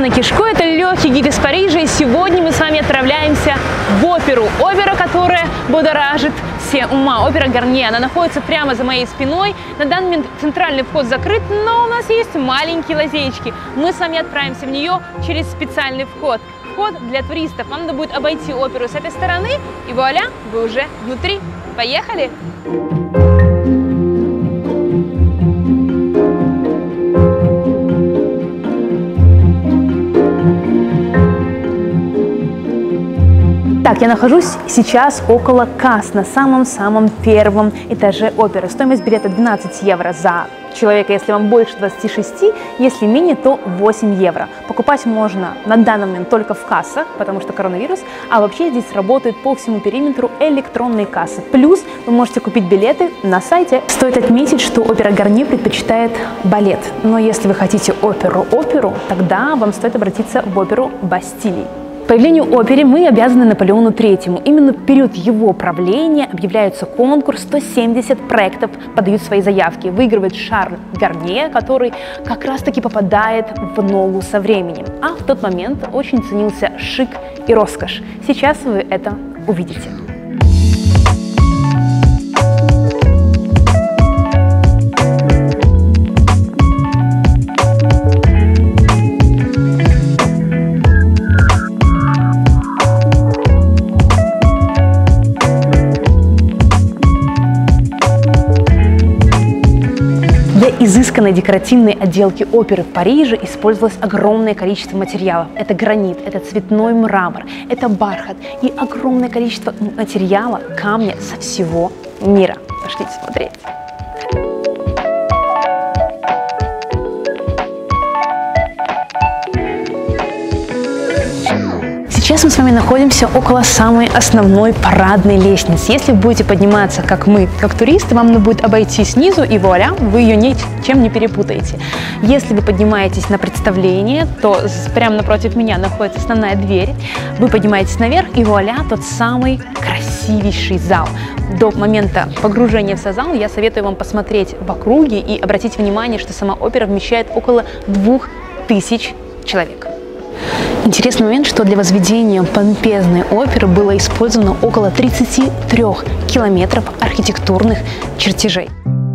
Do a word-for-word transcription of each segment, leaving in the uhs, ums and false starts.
Анна Кишко, это легкий гид из Парижа, и сегодня мы с вами отправляемся в оперу. Опера, которая будоражит все ума. Опера Гарнье. Она находится прямо за моей спиной. На данный момент центральный вход закрыт, но у нас есть маленькие лазеечки. Мы с вами отправимся в нее через специальный вход. Вход для туристов. Вам надо будет обойти оперу с этой стороны, и вуаля, вы уже внутри. Поехали! Так, я нахожусь сейчас около касс, на самом-самом первом этаже оперы. Стоимость билета двенадцать евро за человека, если вам больше двадцати шести, если менее, то восемь евро. Покупать можно на данный момент только в кассах, потому что коронавирус, а вообще здесь работают по всему периметру электронные кассы. Плюс вы можете купить билеты на сайте. Стоит отметить, что опера Гарнье предпочитает балет, но если вы хотите оперу-оперу, тогда вам стоит обратиться в оперу Бастилии. Появлению оперы мы обязаны Наполеону третьему. Именно в период его правления объявляется конкурс, сто семьдесят проектов подают свои заявки. Выигрывает Шарль Гарнье, который как раз-таки попадает в ногу со временем. А в тот момент очень ценился шик и роскошь. Сейчас вы это увидите. Для изысканной декоративной отделки оперы в Париже использовалось огромное количество материалов. Это гранит, это цветной мрамор, это бархат и огромное количество материала, камня со всего мира. Пошлите смотреть. Сейчас мы с вами находимся около самой основной парадной лестницы. Если вы будете подниматься, как мы, как туристы, вам надо будет обойти снизу, и вуаля, вы ее ничем не перепутаете. Если вы поднимаетесь на представление, то прямо напротив меня находится основная дверь. Вы поднимаетесь наверх, и вуаля, тот самый красивейший зал. До момента погружения в сам зал я советую вам посмотреть в округе и обратить внимание, что сама опера вмещает около двух тысяч человек. Интересный момент, что для возведения помпезной оперы было использовано около тридцати трёх километров архитектурных чертежей.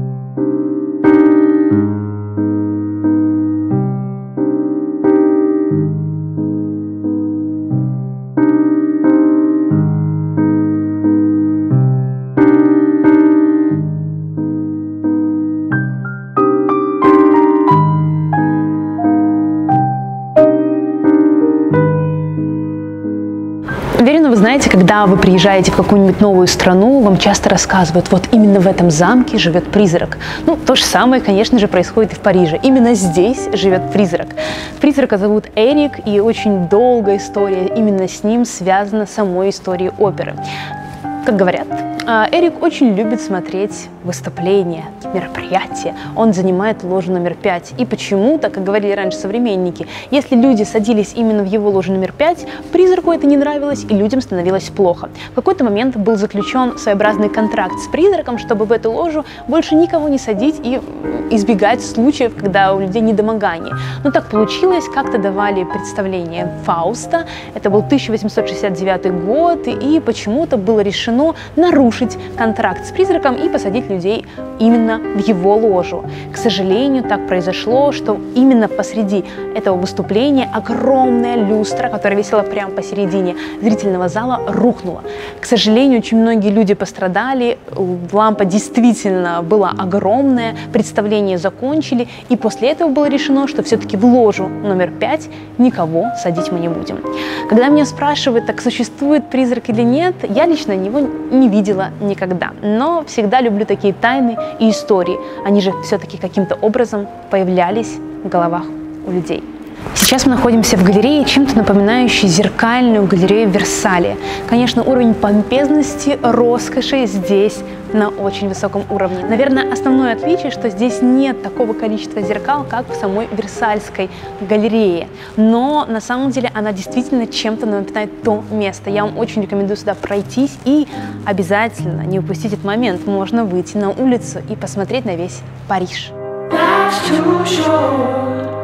Уверена, вы знаете, когда вы приезжаете в какую-нибудь новую страну, вам часто рассказывают, вот именно в этом замке живет призрак. Ну, то же самое, конечно же, происходит и в Париже. Именно здесь живет призрак. Призрака зовут Эрик, и очень долгая история именно с ним связана с самой историей оперы. Как говорят, Эрик очень любит смотреть выступления, мероприятия. Он занимает ложу номер пять. И почему-то, как говорили раньше современники, если люди садились именно в его ложу номер пять, призраку это не нравилось, и людям становилось плохо. В какой-то момент был заключен своеобразный контракт с призраком, чтобы в эту ложу больше никого не садить и избегать случаев, когда у людей недомогание. Но так получилось, как-то давали представление Фауста. Это был тысяча восемьсот шестьдесят девятый год, и почему-то было решено нарушить контракт с призраком и посадить людей именно в его ложу. К сожалению, так произошло, что именно посреди этого выступления огромная люстра, которая висела прямо посередине зрительного зала, рухнула. К сожалению, очень многие люди пострадали, лампа действительно была огромная, представление закончили, и после этого было решено, что все-таки в ложу номер пять никого садить мы не будем. Когда меня спрашивают, так существует призрак или нет, я лично его не видела никогда, но всегда люблю такие тайны и истории. Они же все-таки каким-то образом появлялись в головах у людей. Сейчас мы находимся в галерее, чем-то напоминающей зеркальную галерею в Версале. Конечно, уровень помпезности, роскоши здесь на очень высоком уровне. Наверное, основное отличие, что здесь нет такого количества зеркал, как в самой Версальской галерее. Но на самом деле она действительно чем-то напоминает то место. Я вам очень рекомендую сюда пройтись и обязательно не упустить этот момент. Можно выйти на улицу и посмотреть на весь Париж.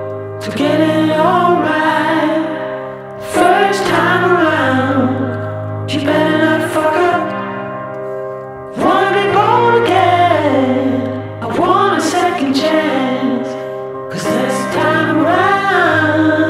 to get it all right. First time around, you better not fuck up. Wanna be born again, I want a second chance, 'cause this time around.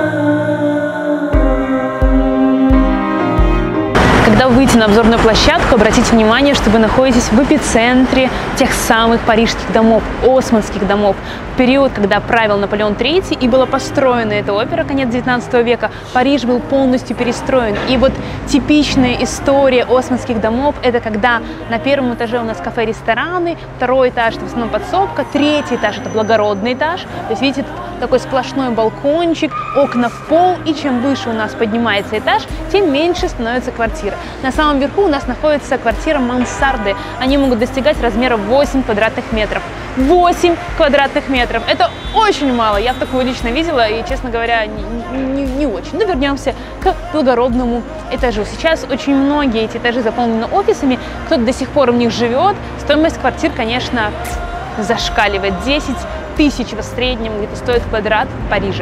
Когда вы выйдете на обзорную площадку, обратите внимание, что вы находитесь в эпицентре тех самых парижских домов, османских домов. В период, когда правил Наполеон третий и была построена эта опера, конец девятнадцатого века, Париж был полностью перестроен. И вот типичная история османских домов – это когда на первом этаже у нас кафе-рестораны, второй этаж – это в основном подсобка, третий этаж – это благородный этаж. То есть, видите, такой сплошной балкончик, окна в пол, и чем выше у нас поднимается этаж, тем меньше становится квартира. На самом верху у нас находится квартира мансарды. Они могут достигать размера восемь квадратных метров. восемь квадратных метров. Это очень мало. Я такую лично видела и, честно говоря, не, не, не очень. Но вернемся к благородному этажу. Сейчас очень многие эти этажи заполнены офисами. Кто-то до сих пор в них живет. Стоимость квартир, конечно, зашкаливает. десять тысяч в среднем где-то стоит квадрат в Париже.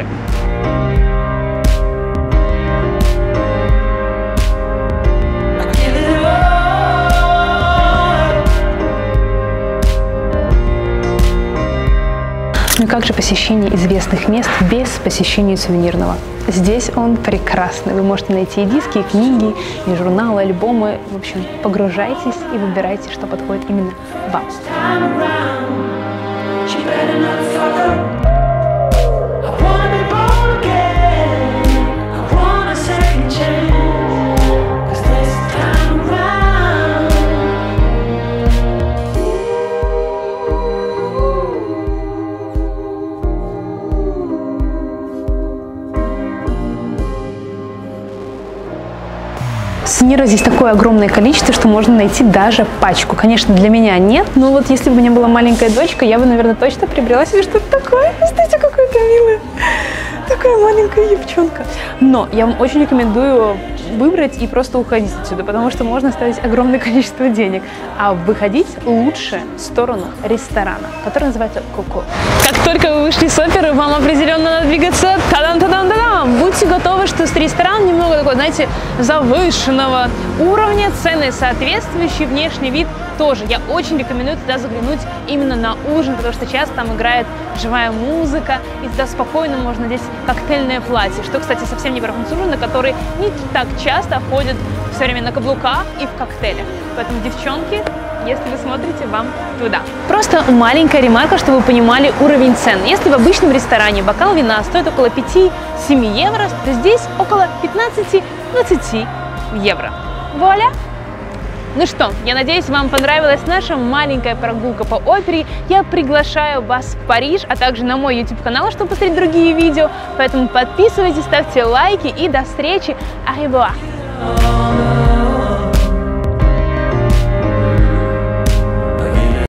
Ну и как же посещение известных мест без посещения сувенирного? Здесь он прекрасный. Вы можете найти и диски, и книги, и журналы, альбомы. В общем, погружайтесь и выбирайте, что подходит именно вам. Сувениров здесь такое огромное количество, что можно найти даже пачку. Конечно, для меня нет, но вот если бы у меня была маленькая дочка, я бы, наверное, точно приобрела себе что-то такое. Смотрите, какое-то милое. Такая маленькая девчонка. Но я вам очень рекомендую выбрать и просто уходить отсюда, потому что можно оставить огромное количество денег. А выходить лучше в сторону ресторана, который называется Коко. Как только вы вышли с оперы, вам определенно надо двигаться. Та-дам-та-дам-та-дам! Будьте готовы, что ресторан немного такой, знаете, завышенного уровня, цены соответствующие, внешний вид тоже. Я очень рекомендую туда заглянуть именно на ужин, потому что часто там играет живая музыка, и туда спокойно можно надеть коктейльное платье, что, кстати, совсем не про француженок, которые не так часто ходят все время на каблуках и в коктейлях. Поэтому, девчонки, если вы смотрите, вам туда. Просто маленькая ремарка, чтобы вы понимали уровень цен. Если в обычном ресторане бокал вина стоит около пяти-семи евро, то здесь около пятнадцати-двадцати евро. Вуаля! Ну что, я надеюсь, вам понравилась наша маленькая прогулка по опере. Я приглашаю вас в Париж, а также на мой YouTube-канал, чтобы посмотреть другие видео. Поэтому подписывайтесь, ставьте лайки и до встречи. Au revoir!